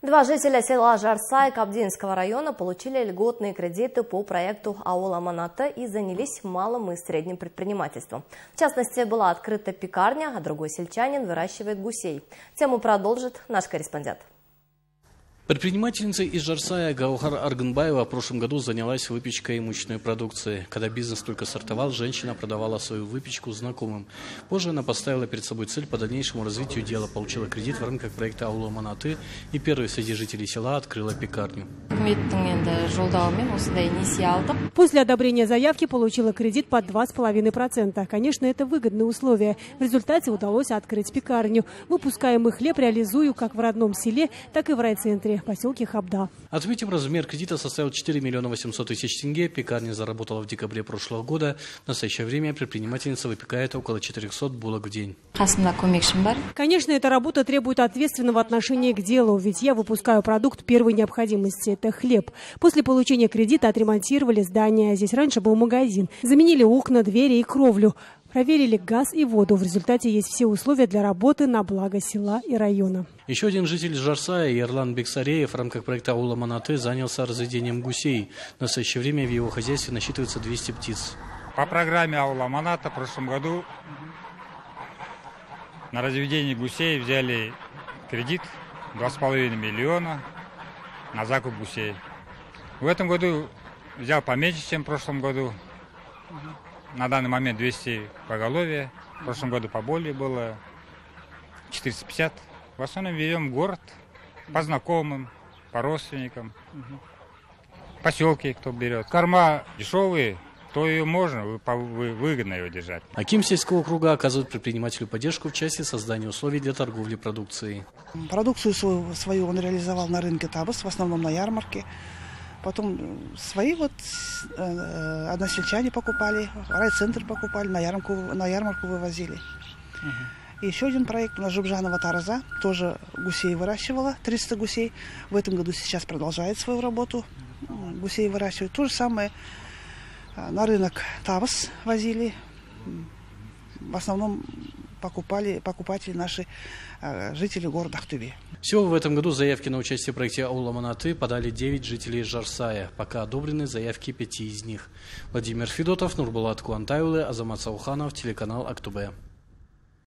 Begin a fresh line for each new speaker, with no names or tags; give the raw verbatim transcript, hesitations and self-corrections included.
Два жителя села Жарсай Кабдинского района получили льготные кредиты по проекту аула Аманаты и занялись малым и средним предпринимательством. В частности, была открыта пекарня, а другой сельчанин выращивает гусей. Тему продолжит наш корреспондент.
Предпринимательница из Жарсая Гаухар Арганбаева в прошлом году занялась выпечкой мучной продукции. Когда бизнес только стартовал, женщина продавала свою выпечку знакомым. Позже она поставила перед собой цель по дальнейшему развитию дела, получила кредит в рамках проекта аула Аманаты и первой среди жителей села открыла пекарню.
После одобрения заявки получила кредит под два с половиной процента. Конечно, это выгодные условия. В результате удалось открыть пекарню. Выпускаемый хлеб реализую как в родном селе, так и в райцентре, в поселке Хабда.
Отметим, размер кредита составил четыре миллиона восемьсот тысяч тенге. Пекарня заработала в декабре прошлого года. В настоящее время предпринимательница выпекает около четырёхсот булок в день.
Конечно, эта работа требует ответственного отношения к делу, ведь я выпускаю продукт первой необходимости – это хлеб. После получения кредита отремонтировали здание. Здесь раньше был магазин. Заменили окна, двери и кровлю. Проверили газ и воду. В результате есть все условия для работы на благо села и района.
Еще один житель Жарсая, Ерлан Бексареев, в рамках проекта аула Аманаты занялся разведением гусей. В настоящее время в его хозяйстве насчитывается двести птиц.
По программе аула Аманата в прошлом году на разведение гусей взяли кредит два с половиной миллиона на закуп гусей. В этом году взял поменьше, чем в прошлом году. На данный момент двести поголовья. В прошлом году поболее было четыреста пятьдесят. В основном ведем город по знакомым, по родственникам, поселки, кто берет. Корма дешевые, то ее можно, выгодно ее держать.
Аким сельского округа оказывает предпринимателю поддержку в части создания условий для торговли продукцией.
Продукцию свою, свою он реализовал на рынке Табас, в основном на ярмарке. Потом свои вот э, односельчане покупали, райцентр покупали, на ярмарку, на ярмарку вывозили. Uh-huh. И еще один проект у нас Жубжанова Тараза, тоже гусей выращивала, триста гусей. В этом году сейчас продолжает свою работу, гусей выращивает. То же самое на рынок Табас возили. В основном покупали, покупатели наши э, жители города Ахтубе.
Всего в этом году заявки на участие в проекте аула Аманаты подали девять жителей Жарсая. Пока одобрены заявки пяти из них. Владимир Федотов, Нурбулат Куантаюлы, Азамат Сауханов, телеканал Актубе.